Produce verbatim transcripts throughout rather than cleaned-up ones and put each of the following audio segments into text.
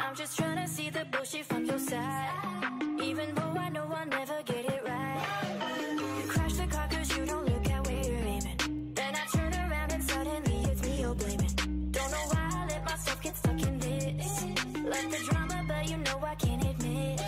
I'm just trying to see the bullshit from your side, even though I know I'll never get it right. You crash the car cause you don't look at where you're aiming. Then I turn around and suddenly it's me you're blaming. Don't know why I let myself get stuck in this. Like the drama but you know I can't admit.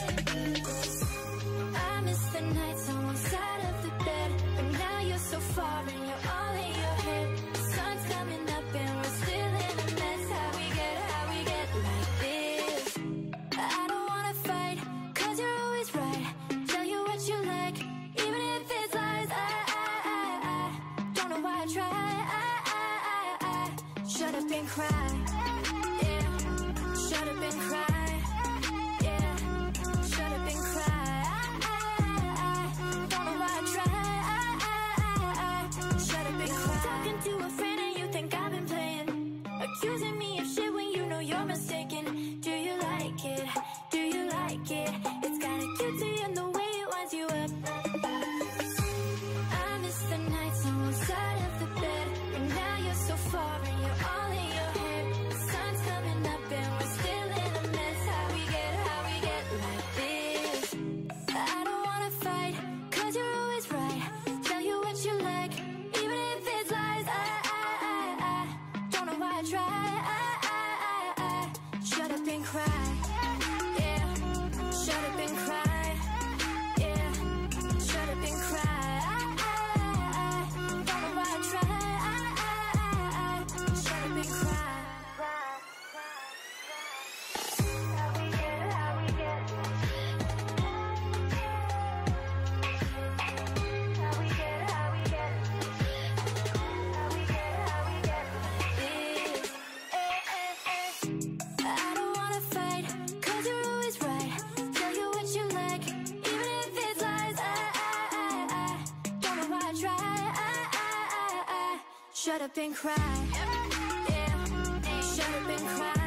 I miss the nights on one side of the bed, but now you're so far and you're all in your head. The sun's coming up and we're still in a mess. How we get, how we get like this. I don't wanna fight, cause you're always right. Tell you what you like, even if it's lies. I, I, I, I don't know why I try. I, I, I, I shut up and cry. Yeah, shut up and cry. Yeah, shut up and cry. I, I, I don't know why I try. I, I, I, I shut up and cry. Talking to a friend and you think I've been playing, accusing me of shit when you know you're mistaken. Do you like it? Do you like it? It's kinda cute seeing the way it winds you up. I miss the nights on one side of the bed, but now you're so far and you're all in your head. The sun's coming up and we're still in a mess. How we get, how we get like this. I don't wanna fight, cause you're always right. Tell you what you like, even if it's lies. I, I, I, I don't know why I try. I, I, I, I shut up and cry. Yeah, shut up and cry. Yeah, shut up and cry. I, I, I don't know why I try. I, I, I, I shut up and cry. How we get, how we get. How we get, how we get. How we get, how we get this. Eh, eh, eh. I don't wanna fight, cause you're always right. Tell you what you like, even if it's lies. I, I, I, I don't know why I try. I, I, I, I shut up and cry. Yeah, shut up and cry.